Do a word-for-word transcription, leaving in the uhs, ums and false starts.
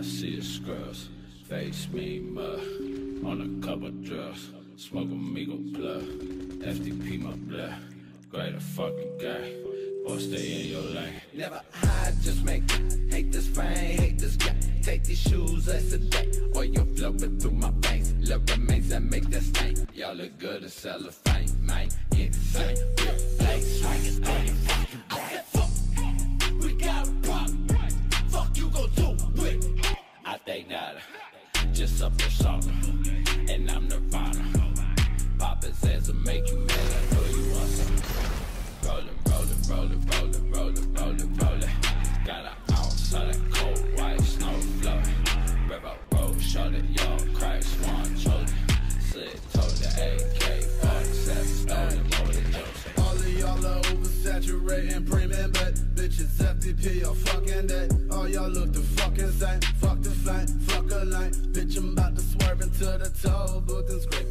see the scrubs. Face me mud on a couple drugs. Smoke amigo plug. F D P my blood. Greater fucking guy. Boy, stay in your lane. Never hide, just make it. Hate this fame, hate this guy. Take these shoes as a day. Oil flowing through my veins. Love remains that make that stain. Y'all look good as cellophane, man. Insane, real place. I can throw you fucking back. Fuck, we got a problem. Fuck you gon' do with. I think nada, just a persona, and I'm Nirvana. Papa says to make you mad, I know you want some. Rollin', rollin', rollin', rollin', rollin', rollin', rollin'. Got an ounce of that cold white snow flowing. River road, shut it, y'all crack, swan chosen. Slit, told the A K forty-seven, stolen, loaded, Joseph. All of y'all are oversaturating, premium bet. Bitches F D P or fucking dead. All y'all look the fucking same. Fuck the flame, fuck a lane. Bitch, I'm about to swerve into the toll booth and scrape